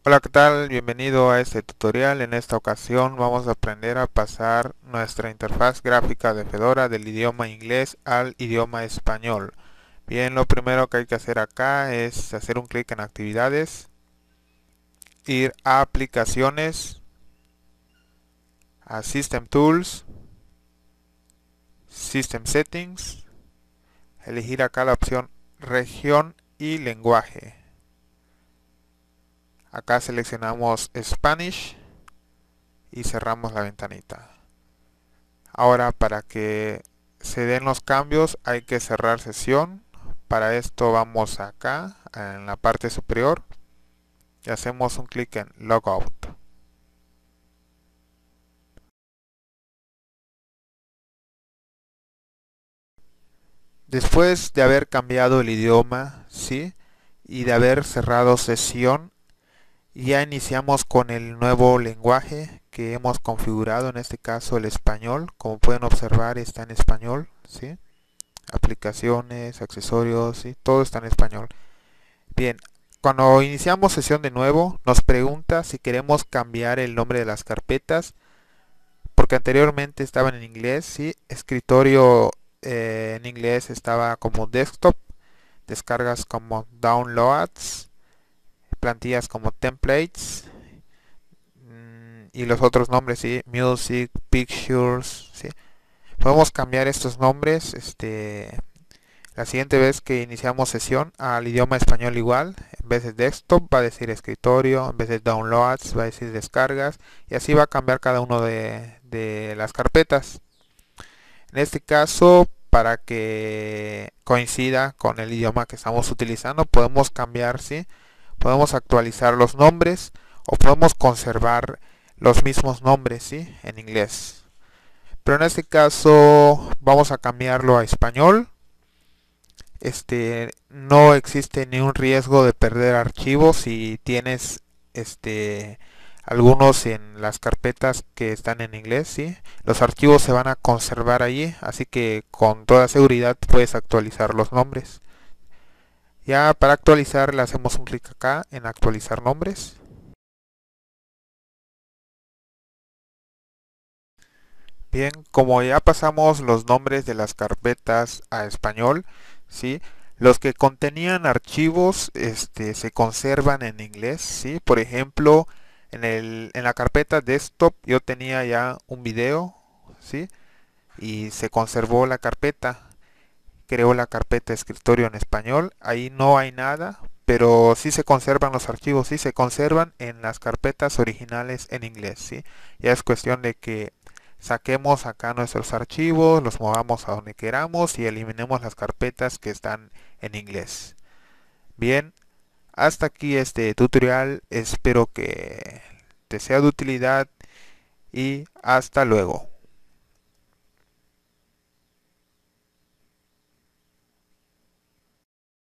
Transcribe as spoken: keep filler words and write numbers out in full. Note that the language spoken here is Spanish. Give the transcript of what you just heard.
Hola, ¿qué tal? Bienvenido a este tutorial. En esta ocasión vamos a aprender a pasar nuestra interfaz gráfica de Fedora del idioma inglés al idioma español. Bien, lo primero que hay que hacer acá es hacer un clic en actividades, ir a aplicaciones, a System Tools, System Settings, elegir acá la opción región y lenguaje. Acá seleccionamos Spanish y cerramos la ventanita. Ahora, para que se den los cambios hay que cerrar sesión. Para esto vamos acá en la parte superior y hacemos un clic en Logout. Después de haber cambiado el idioma, ¿sí? Y de haber cerrado sesión, ya iniciamos con el nuevo lenguaje que hemos configurado, en este caso el español. Como pueden observar, está en español, ¿sí? Aplicaciones, accesorios, ¿sí? Todo está en español. Bien, cuando iniciamos sesión de nuevo, nos pregunta si queremos cambiar el nombre de las carpetas, porque anteriormente estaban en inglés, ¿sí? Escritorio eh, en inglés estaba como desktop, descargas como downloads, plantillas como templates, mmm, y los otros nombres, ¿sí? Music, pictures, ¿sí? Podemos cambiar estos nombres, este... La siguiente vez que iniciamos sesión al idioma español igual, en vez de desktop va a decir escritorio, en vez de downloads va a decir descargas, y así va a cambiar cada uno de, de las carpetas. En este caso, para que coincida con el idioma que estamos utilizando, podemos cambiar, ¿sí? Podemos actualizar los nombres o podemos conservar los mismos nombres, ¿sí? En inglés. Pero en este caso vamos a cambiarlo a español. Este, no existe ni un riesgo de perder archivos si tienes este algunos en las carpetas que están en inglés, ¿sí? Los archivos se van a conservar allí, así que con toda seguridad puedes actualizar los nombres. Ya para actualizar le hacemos un clic acá en actualizar nombres. Bien, como ya pasamos los nombres de las carpetas a español, ¿sí? Los que contenían archivos este, se conservan en inglés, ¿sí? Por ejemplo, en, el, en la carpeta desktop yo tenía ya un video, ¿sí? Y se conservó la carpeta, creó la carpeta escritorio en español, ahí no hay nada, pero sí se conservan los archivos, sí se conservan en las carpetas originales en inglés, ¿sí? Ya es cuestión de que saquemos acá nuestros archivos, los movamos a donde queramos y eliminemos las carpetas que están en inglés. Bien, hasta aquí este tutorial, espero que te sea de utilidad y hasta luego.